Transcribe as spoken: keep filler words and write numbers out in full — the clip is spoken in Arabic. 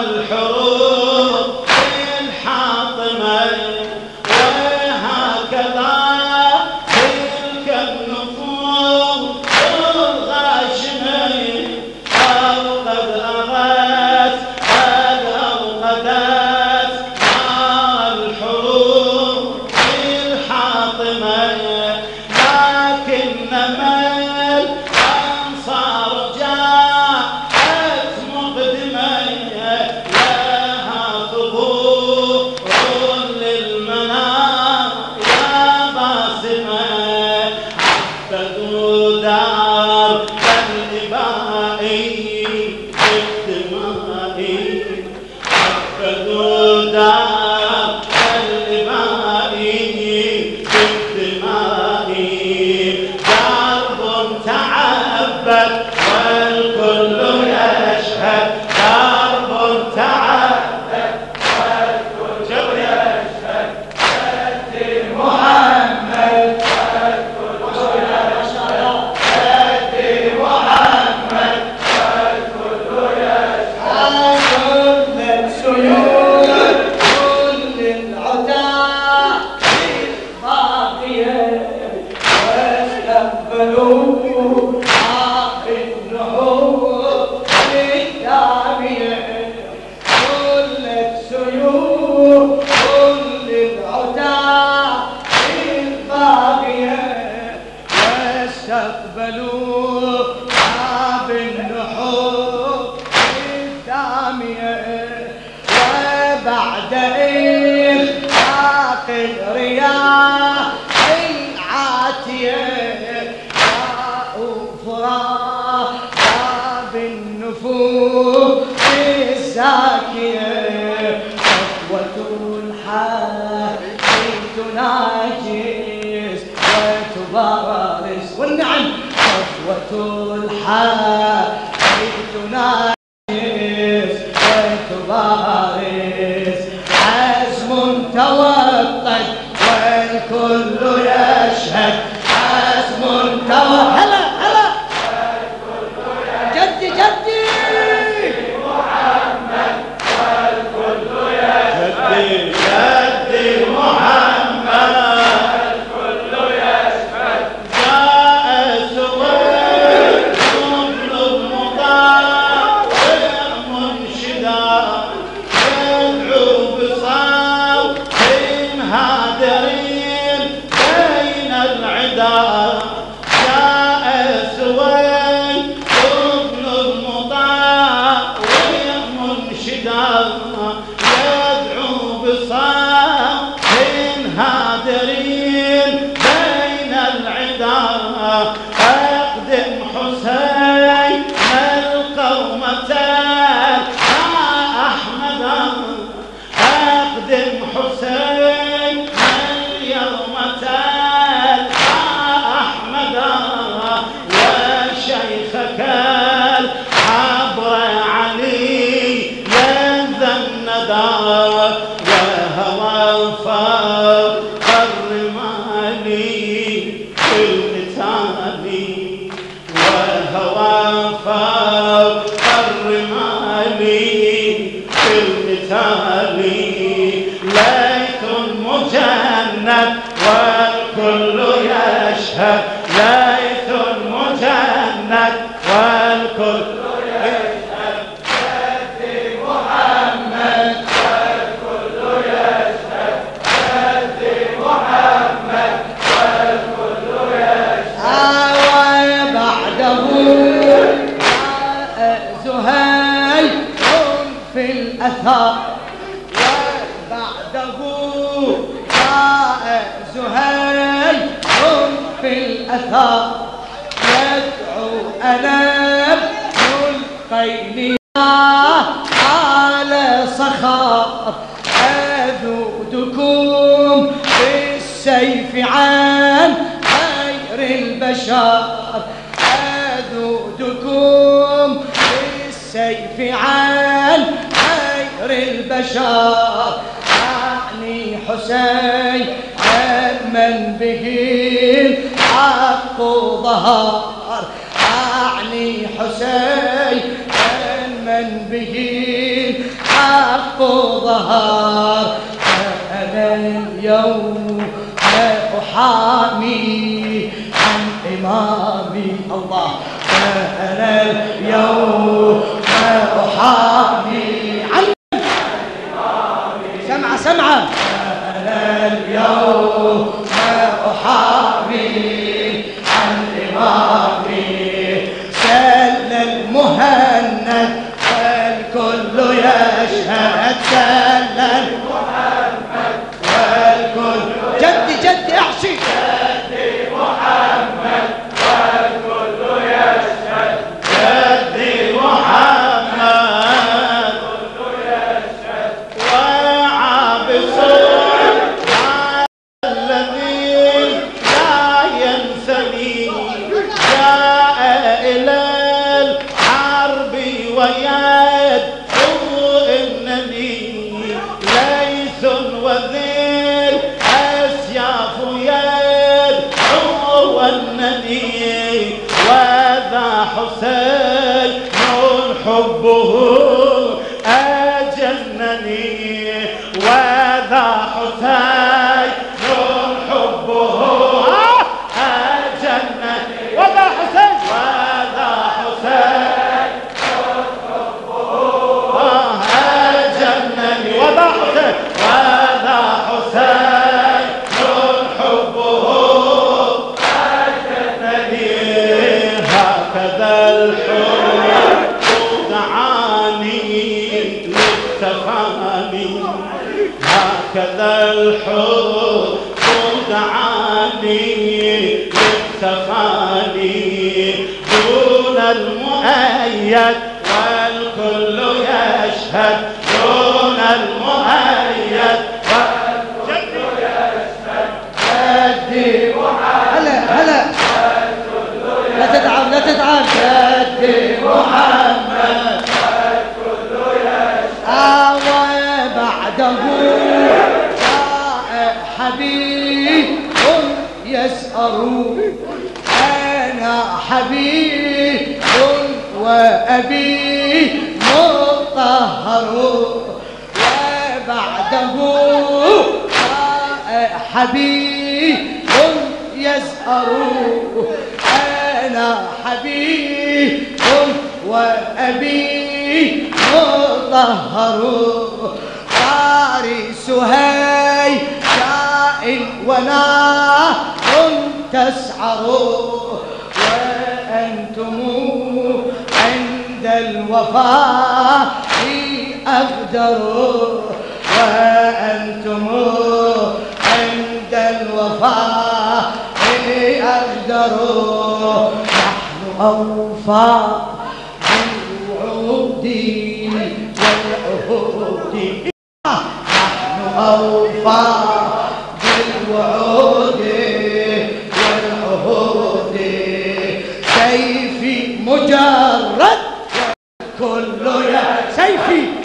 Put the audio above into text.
الحروب الحاطمة وهكذا تلك النفوس الغاشمة أو قد أغت قد أوقدت نار الحروب الحاطمة لكنما الأنصار جاءت مقدمة لها ثبور للمنار يا باسمة عبدوا دار الإباء بالدماء عبدوا دار الإباء بالدماء درب تعبد والكل يشهد درب تعبد والكل يشهد سد محمد والكل يشهد سد محمد والكل يشهد كل السيوف كل العداء باقية واستقبلوا استقبلوا باب النحور الدامية وبعد إخفاق الرياح العاتية جاءوا فراح باب النفوس الزاكية صفوة الحي تناجز وتبارز والنعم صفوة الحي تناجز وتبارز عزم توطد والكل يشهد عزم توطد هلا هلا جدي جدي محمد والكل يشهد جدي محمد أقدم حسين القومتان أحمد أقدم حسين اليومتان أحمد وشيخك الحبر علي ينزل الندى وهوى فوق الرمال وهوى فوق الرمال في القتال ليث مجند والكل يشهد ليث مجند والكل يشهد سد محمد والكل يشهد سد محمد والكل يشهد وبعده زهير في الأثار وبعده زهير في الأثار يدعو أنام القيل على صخر أذودكم بالسيف عن خير البشر أذودكم بالسيف عن خير البشر أعني حسين من به الحق ظهر أعني حسين من به به الحق ظهر. فأنا اليوم أحامي عن إمامي الله. فأنا اليوم أحامي عن إمامي. سمعة سمعة. فأنا اليوم أحامي عن إمامي. سل المهند والكل يشهد. سل المهند والكل. جدي جدي احشي. جدي محمد والكل يشهد. جدي محمد والكل يشهد. وعابس الذي لا ينسني جاء إلى الحرب ويدعو إنني ليس وذيل أسياف يدعو أنني وذا حسين حبه أجنني. وذا حسين حبه أجنني. وذا حسين وذا حسين حبه أجنني. وذا حسين وذا حسين حبه أجنني. هكذا الحب دعاني للتفاني. هكذا الحب دعاني للتفاني دون المؤيد والكل يشهد. دون المؤيد والكل يشهد. جدي محمد. هلا هلا. لا تتعب لا تتعب. جدي محمد والكل يشهد. وبعده جاء حبيب يسأر. أنا حبيب وأبي مطهر. وبعده جاء حبيب يسأر. أنا حبيب وأبي مطهر. فارس هيجاء ونار تسعر. وأنتم عند الوفاء أقدر. وأنتم عند الوفاء أقدر. نحن أوفى بالوعود والعهود. نحن أوفى بالوعود والعهود. سيفي مجرد كل يا سيفي